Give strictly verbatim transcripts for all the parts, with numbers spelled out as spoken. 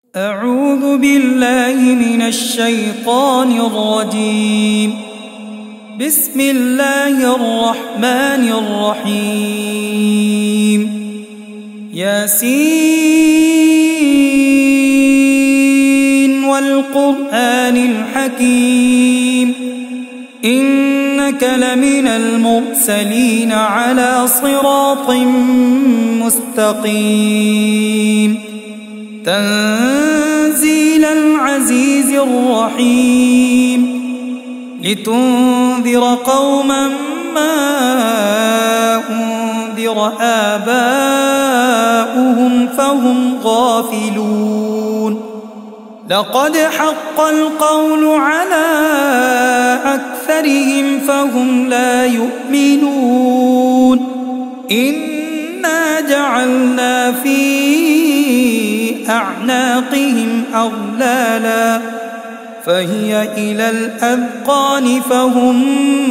أعوذ بالله من الشيطان الرجيم. بسم الله الرحمن الرحيم. ياسين والقرآن الحكيم إنك لمن المرسلين على صراط مستقيم تنزيل العزيز الرحيم لتنذر قوما ما أنذر آباؤهم فهم غافلون. لقد حق القول على أكثرهم فهم لا يؤمنون. إنا جعلنا في أعناقهم أغلالا فهي إلى الأذقان فهم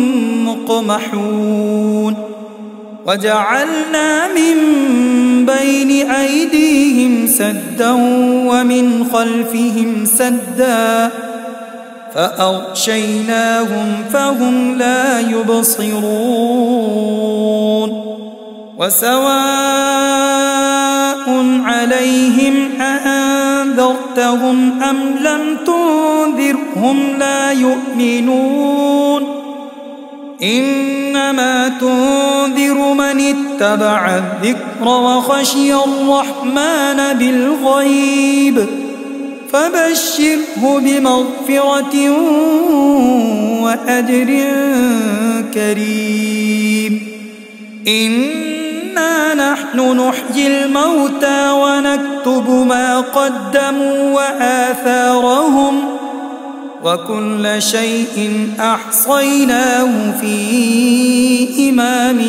مقمحون. وجعلنا من بين أيديهم سدا ومن خلفهم سدا فأغشيناهم فهم لا يبصرون. وسواء عليهم أأنذرتهم أم لم تنذرهم لا يؤمنون. إنما تنذر من اتبع الذكر وخشي الرحمن بالغيب فبشره بمغفرة وأجر كريم. إنا نحن نحيي الموتى ونكتب ما قدموا وآثارهم وكل شيء أحصيناه في إمام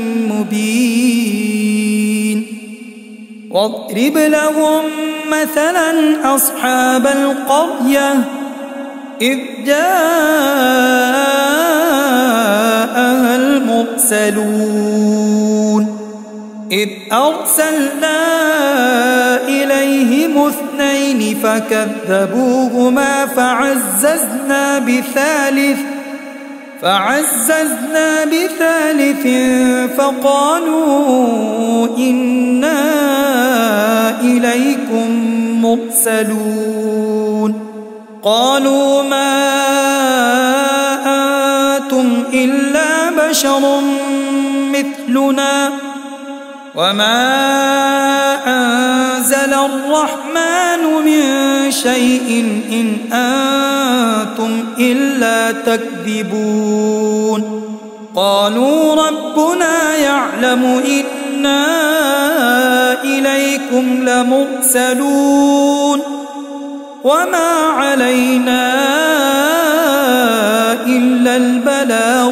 مبين. واضرب لهم مثلا أصحاب القرية إذ جاءها المرسلون إذ أرسلنا إليهم اثنين فكذبوهما فعززنا بثالث فعززنا بثالث فقالوا إنا إليكم مرسلون. قالوا ما أنتم إلا بشر مثلنا وما أنزل الرحمن من شيء إن أنتم إلا تكذبون. قالوا ربنا يعلم إنا إليكم لمرسلون وما علينا إلا البلاغ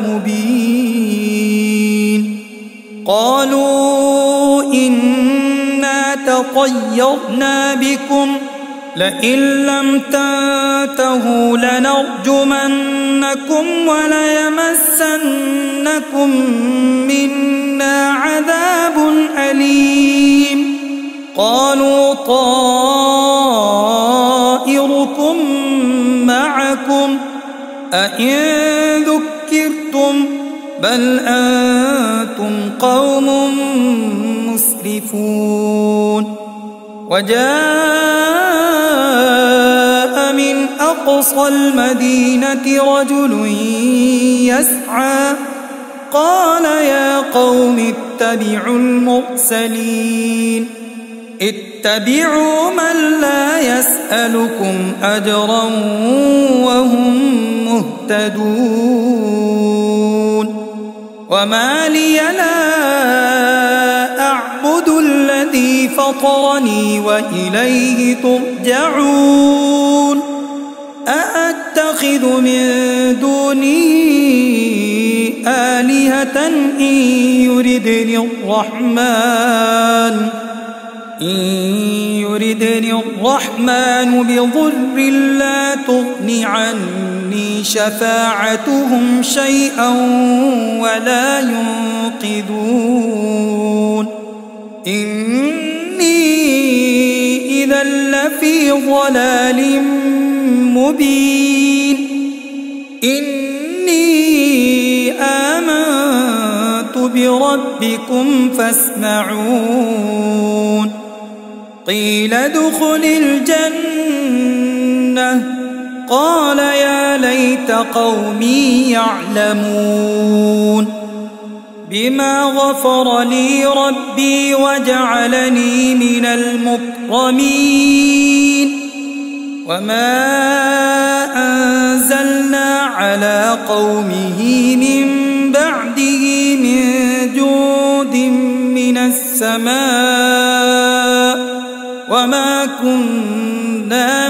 المبين. قالوا إنا تطيرنا بكم لئن لم تنتهوا لنرجمنكم وليمسنكم منا عذاب أليم. قالوا طائركم معكم أئن ذكرتم بل أنتم قوم مسرفون. وجاء من أقصى المدينة رجل يسعى قال يا قوم اتبعوا المرسلين اتبعوا من لا يسألكم أجرا وهم مهتدون. وما لي لا أعبد الذي فطرني وإليه ترجعون. أأتخذ من دونه آلهة إن يردني الرحمن إن يردني الرحمن بضر لا تغن عني شفاعتهم شيئا ولا ينقذون. إني إذا لفي ضلال مبين إني آمنت بربكم فاسمعون قيل ادخل الجنة قال يا ليت قومي يعلمون بما غفر لي ربي وجعلني من المكرمين وما أنزلنا على قومه من بعده من جود من السماء وما كنا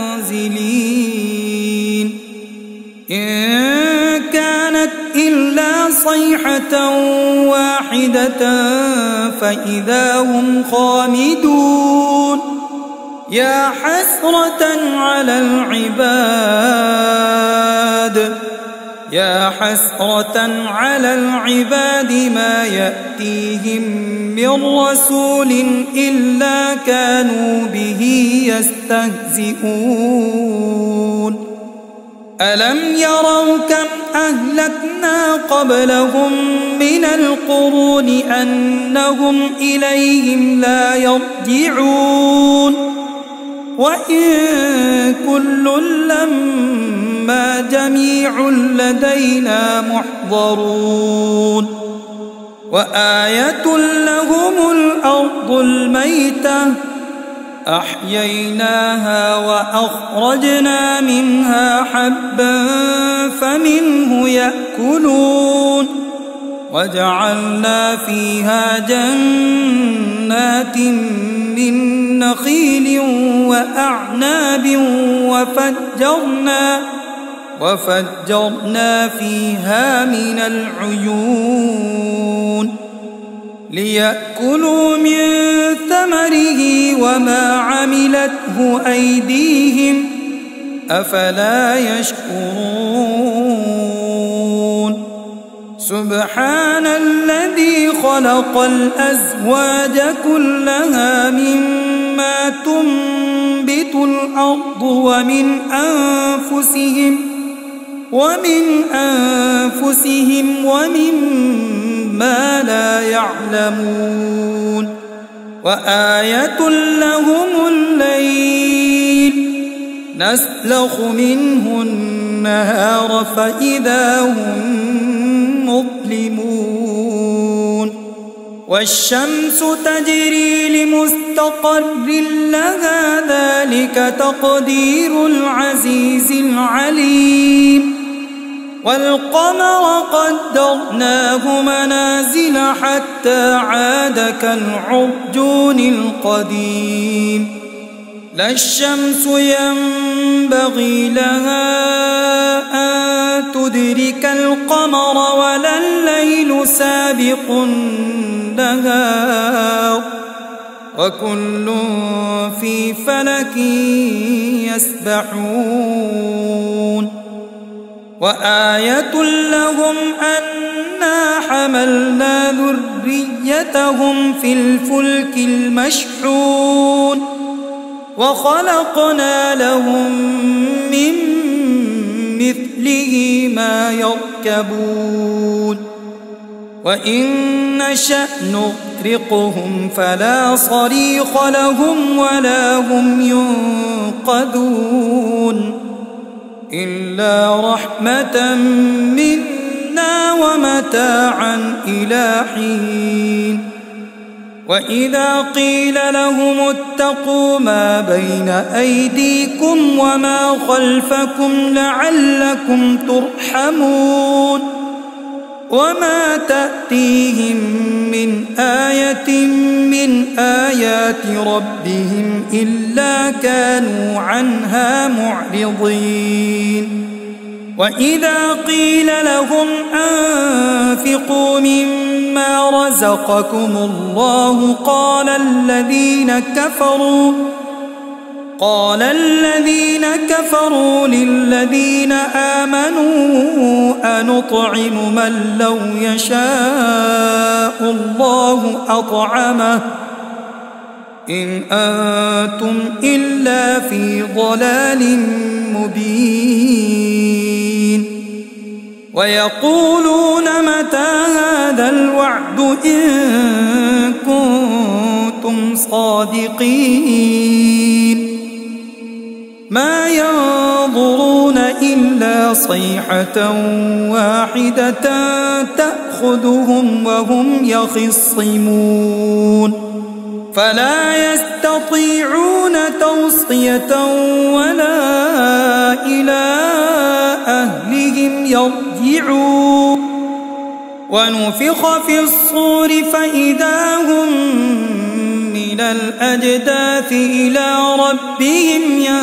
منزلين إن كانت إلا صيحة واحدة فإذا هم خامدون يا حسرة على العباد يا حسرة على العباد ما يأتيهم من رسول إلا كانوا به يستهزئون ألم يروا كم أهلكنا قبلهم من القرون أنهم إليهم لا يرجعون وإن كل لما جميع لدينا محضرون وآية لهم الأرض الميتة أحييناها وأخرجنا منها حبا فمنه يأكلون وجعلنا فيها جنات من نخيل وأعناب وفجرنا وفجرنا فيها من العيون ليأكلوا من ثمره وما عملته أيديهم أفلا يشكرون سبحان الذي خلق الأزواج كلها مما تنبت الأرض ومن أنفسهم ومن أنفسهم ومما لا يعلمون وآية لهم الليل نسلخ منه النهار فإذا هم مظلمون والشمس تجري لمستقر لها ذلك تقدير العزيز العليم والقمر قدرناه منازل حتى عاد كالعرجون القديم لا الشمس ينبغي لها أن تدرك القمر ولا الليل سابق النهار وكل في فلك يسبحون وآية لهم أنا حملنا ذريتهم في الفلك المشحون وخلقنا لهم من مثله ما يركبون وإن نشأ نغرقهم فلا صريخ لهم ولا هم ينقذون إلا رحمة منا ومتاعا إلى حين وإذا قيل لهم اتقوا ما بين أيديكم وما خلفكم لعلكم ترحمون وما تأتيهم من آية من آيات ربهم إلا كانوا عنها معرضين وإذا قيل لهم أنفقوا مما رزقكم الله قال الذين كفروا قال الذين كفروا للذين آمنوا أنطعم من لو يشاء الله أطعمه إن أنتم إلا في ضلال مبين ويقولون متى هذا الوعد إن كنتم صادقين ما ينظرون إلا صيحة واحدة تأخذهم وهم يخصمون فلا يستطيعون توصية ولا إلى أهلهم يرجعون ونفخ في الصور فإذا هم من الأجداث إلى ربهم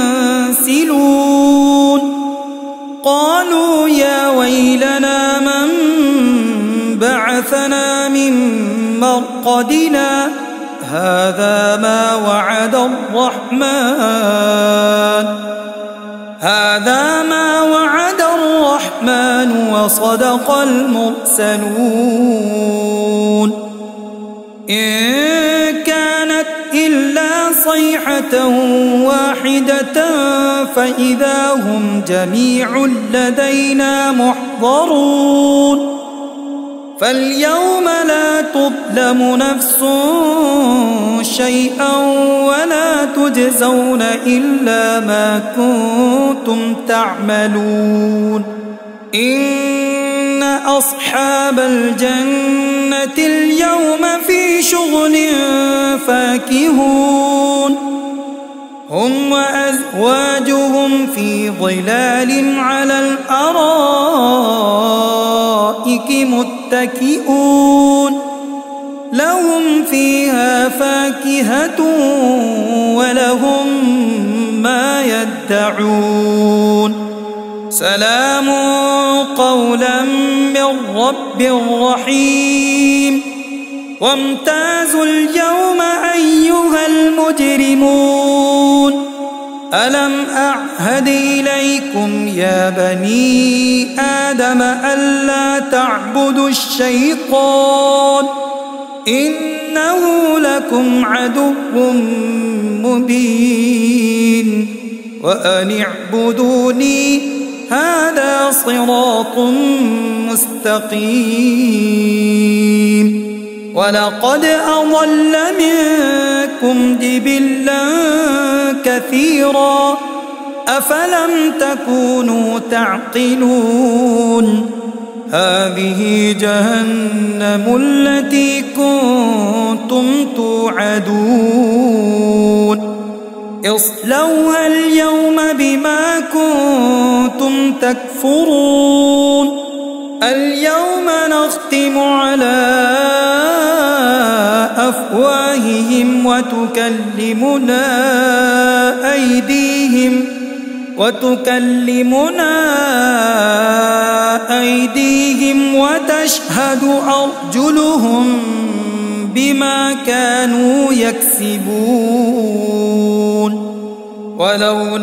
ينسلون قالوا يا ويلنا من بعثنا من مرقدنا هذا ما وعد الرحمن هذا ما وعد الرحمن وصدق المرسلون إن كانت إلا صيحة واحدة فإذا هم جميع لدينا محضرون فاليوم لا تظلم نفس شيئا ولا تجزون إلا ما كنتم تعملون إن أصحاب الجنة اليوم في شغل فاكهون هم وأزواجهم في ظلال على الأرائك متكئون لهم فيها فاكهة ولهم ما يدعون سلام قولا من رب رحيم وامتازوا اليوم أيها المجرمون ألم أعهد إليكم يا بني آدم ألا تعبدوا الشيطان إنه لكم عدو مبين وأن اعبدوني هذا صراط مستقيم ولقد أضل منكم جبلا كثيرا أفلم تكونوا تعقلون هذه جهنم التي كنتم توعدون اصلوها اليوم بما كنتم تكفرون اليوم نختم على أفواههم وتكلمنا أيديهم وتكلمنا أيديهم وتشهد أرجلهم بما كانوا يكسبون ولو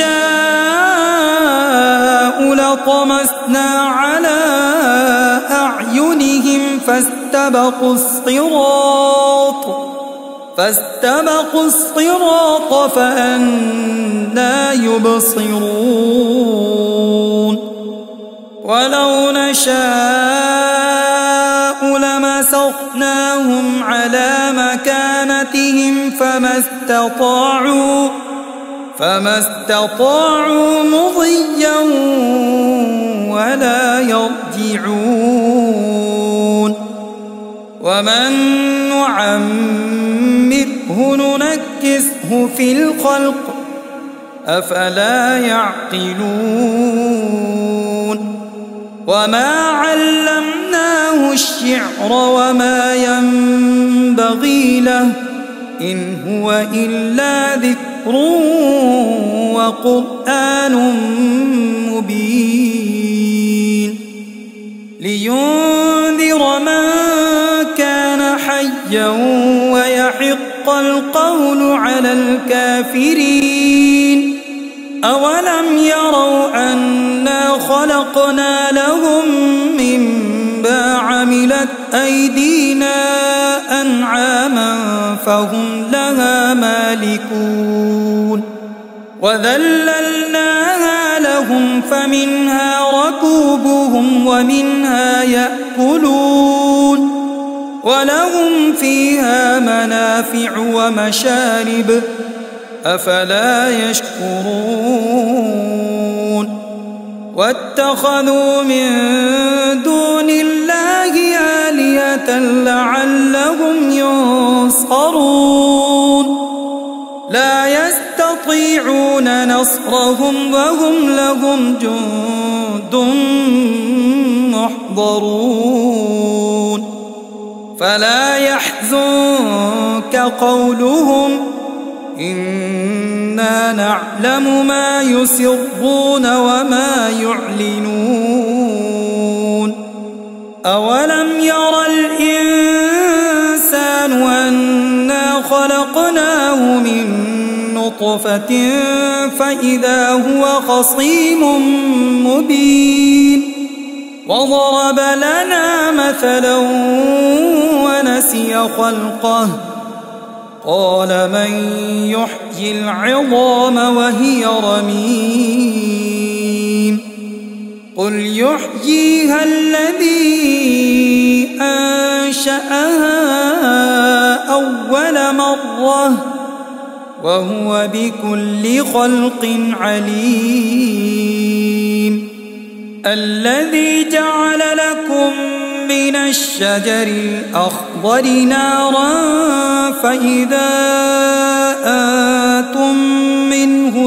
نشاء لطمسنا على أعينهم فاستبقوا الصراط فاستبقوا الصراط فأنى يبصرون ولو نشاء لمسخناهم على مكانتهم فما استطاعوا فما استطاعوا مضيا ولا يرجعون ومن نعمره ننكسه في الخلق أفلا يعقلون وما علمناه الشعر وما ينبغي له إن هو إلا ذكر وقرآن مبين لينذر من كان حيا ويحق القول على الكافرين أولم يروا أنا خلقنا لهم مما عملت أيدينا أنعاما فهم لها مالكون وذللناها لهم فمنها ركوبهم ومنها يأكلون ولهم فيها منافع ومشارب أفلا يشكرون واتخذوا من دون الله آلهة لعلهم ينصرون لا يستطيعون نصرهم وهم لهم جند محضرون فلا يحزنك قولهم إنا نعلم ما يسرون وما يعلنون أولم ير الإنسان أنا خلقناه من نطفة فإذا هو خصيم مبين وضرب لنا مثلا ونسي خلقه قال من يحيي العظام وهي رميم قل يحييها الذي أنشأها أول مرة وهو بكل خلق عليم الذي جعل لكم من الشجر الأخضر نارا فإذا أنتم منه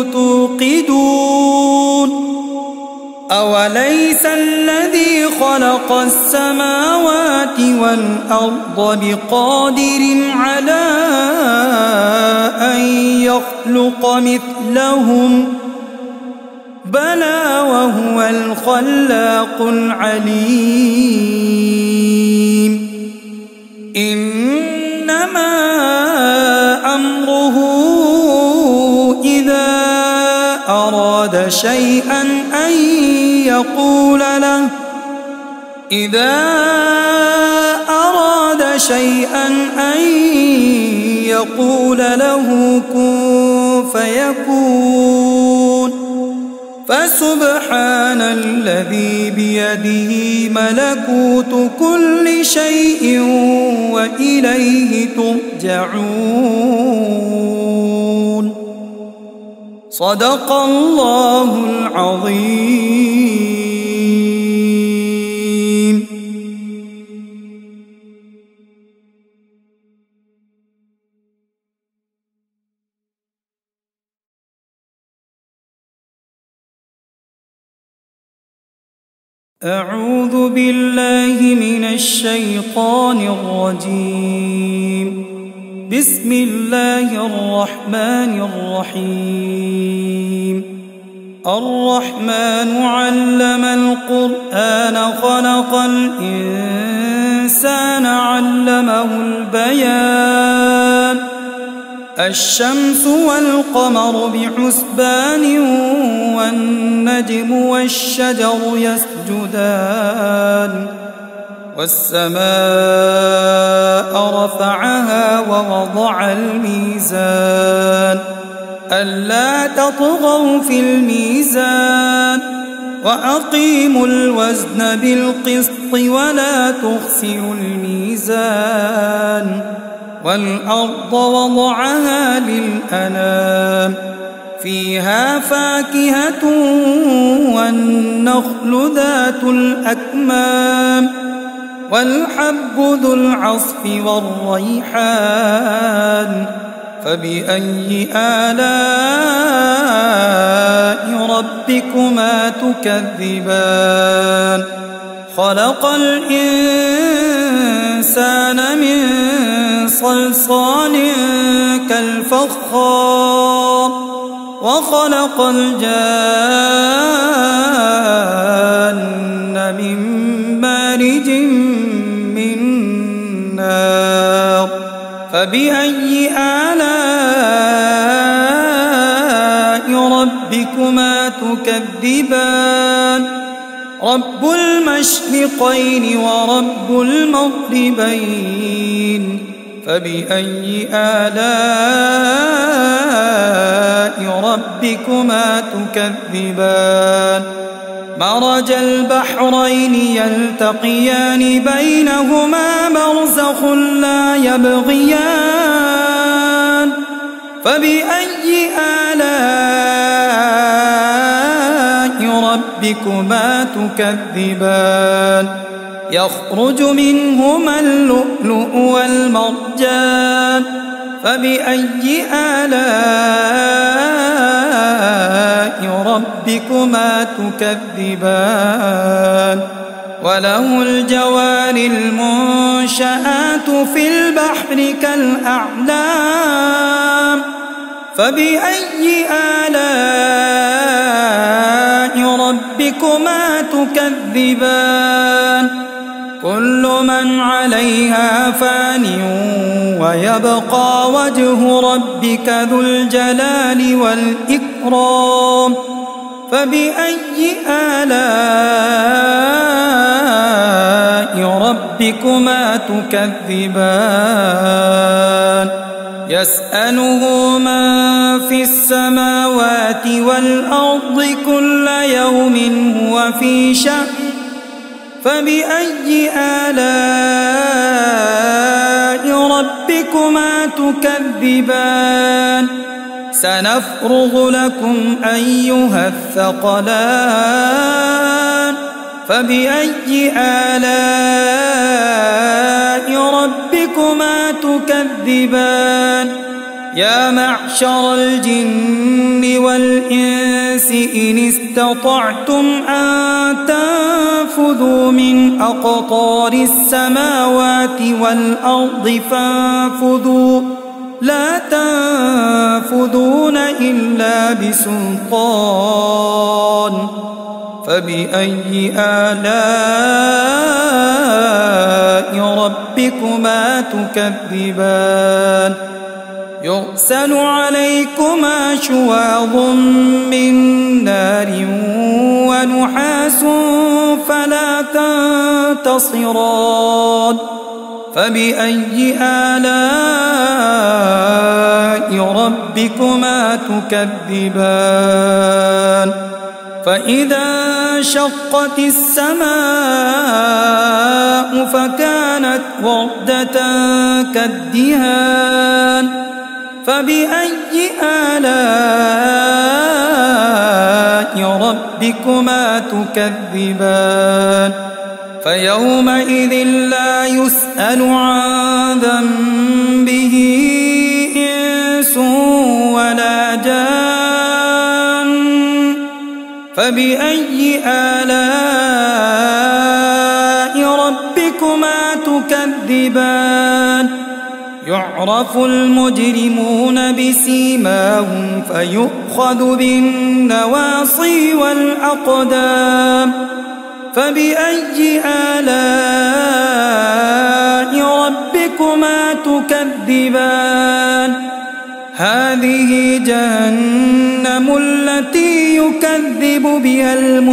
توقدون أوليس الذي خلق السماوات والأرض بقادر على أن يخلق مثلهم بلى وهو الخلاق العليم إنما أمره إذا أراد شيئا أن يقول له إذا أراد شيئا أن يقول له كن فيكون فسبحان الذي بيده ملكوت كل شيء وإليه ترجعون صدق الله العظيم. أعوذ بالله من الشيطان الرجيم. بسم الله الرحمن الرحيم. الرحمن علم القرآن خلق الإنسان علمه البيان الشمس والقمر بحسبان والنجم والشجر يسجدان والسماء رفعها ووضع الميزان ألا تطغوا في الميزان وأقيموا الوزن بالقسط ولا تخسروا الميزان والأرض وضعها للأنام فيها فاكهة والنخل ذات الأكمام والحب ذو العصف والريحان فبأي آلاء ربكما تكذبان خلق الإنسان من صلصال كالفخار وخلق الجان من مارج من نار فبأي آلاء ربكما تكذبان رب المشرقين ورب المغربين فبأي آلاء ربكما تكذبان مرج البحرين يلتقيان بينهما برزخ لا يبغيان فبأي آلاء ربكما تكذبان يخرج منهما اللؤلؤ والمرجان فبأي آلاء ربكما تكذبان وله الجوار المنشآت في البحر كالأعلام فبأي آلاء ربكما تكذبان كل من عليها فان ويبقى وجه ربك ذو الجلال والإكرام فبأي آلاء ربكما تكذبان يسأله من في السماوات والأرض كل يوم هو في شأن فبأي آلاء ربكما تكذبان سنفرغ لكم أيها الثقلان فبأي آلاء ربكما تكذبان يا معشر الجن والإنس إن استطعتم أن تنفذوا من أقطار السماوات والأرض فانفذوا لا تنفذون إلا بسلطان فبأي آلاء ربكما تكذبان يرسل عليكما شواظ من نار ونحاس فلا تنتصران فبأي آلاء ربكما تكذبان فإذا انشقت السماء فكانت وردة كالدهان فبأي آلاء ربكما تكذبان فيومئذ لا يسأل عن ذنبه إنس ولا جان فبأي آلاء ربكما تكذبان يعرف المجرمون بسيماهم فيؤخذ بالنواصي والأقدام فبأي آلاء ربكما تكذبان هذه جهنم التي يكذب بها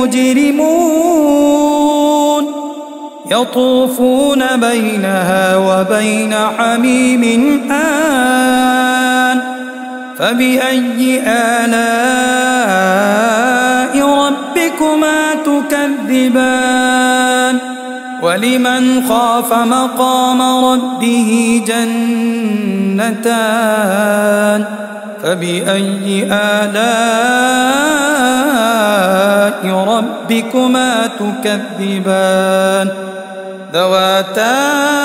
المجرمون يطوفون بينها وبين حميم آن فبأي آلاء ربكما تكذبان ولمن خاف مقام ربه جنتان فبأي آلاء ربكما تكذبان ذواتا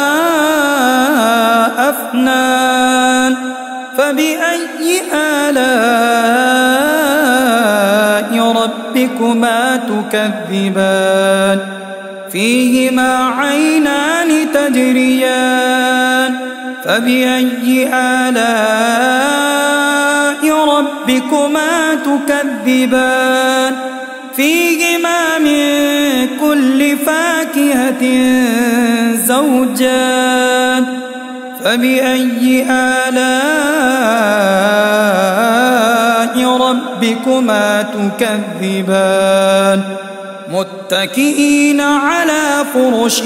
أفنان فبأي آلاء ربكما تكذبان فيهما عينان تجريان فبأي آلاء ربكما تكذبان فيهما من كل فاكهة زوجان فبأي آلاء ربكما تكذبان متكئين على فرش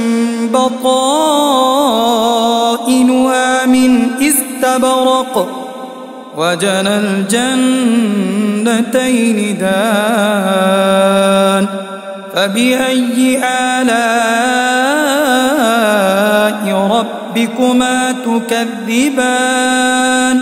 بطائنها من استبرق وجنى الجنتين دان فبأي آلاء ربكما تكذبان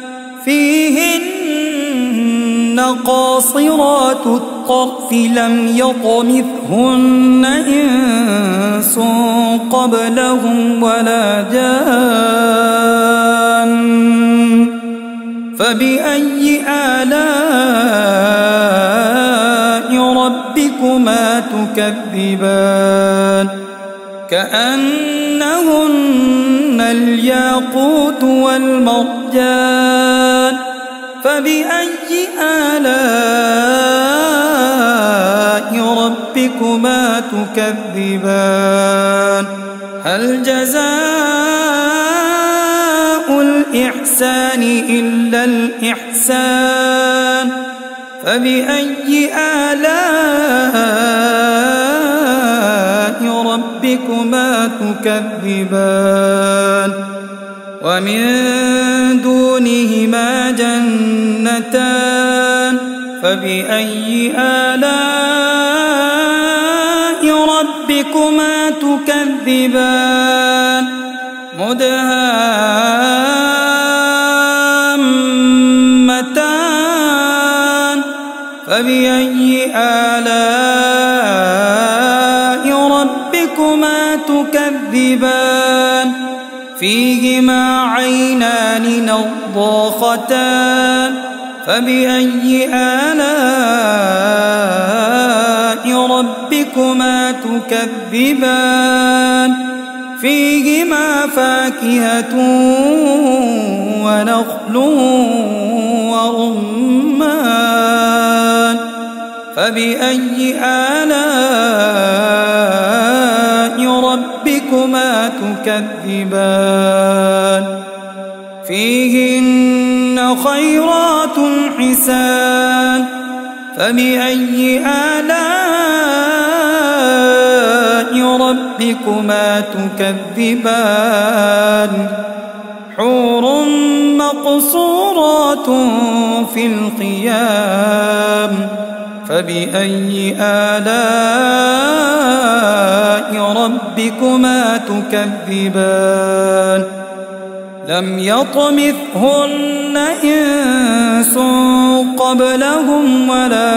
فيهن قاصرات الطرف لم يطمثهن إنس قبلهم ولا جان فبأي آلاء ربكما تكذبان كأنهن الياقوت والمرجان فبأي آلاء ربكما تكذبان هل جزاء الإحسان إلا الإحسان فبأي آلاء ربكما تكذبان ومن دونهما جنتان فبأي آلاء ربكما تكذبان مدهامتان فبأي آلاء ربكما تكذبان فيهما عينان نضاختان فبأي آلاء ربكما تكذبان فيهما فاكهة ونخل ورمان فبأي آلاء ربكما تكذبان فيهن خيرات حسان فبأي آلاء ربكما تكذبان حور مقصورات في الخيام فبأي آلاء ربكما تكذبان لم يطمثهن إنس قبلهم ولا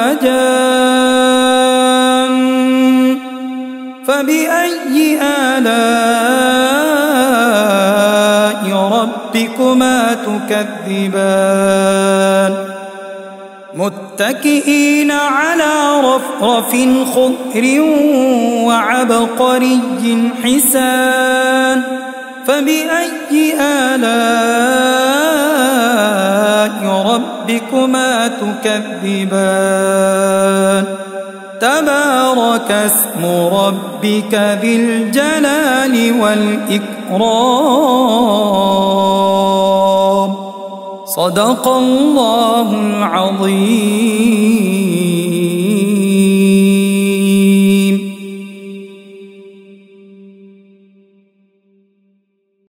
جان فبأي آلاء ربكما تكذبان متكئين على رفرف خضر وعبقري حسان فبأي آلاء ربكما تكذبان تبارك اسم ربك ذي الجلال والإكرام صدق الله العظيم.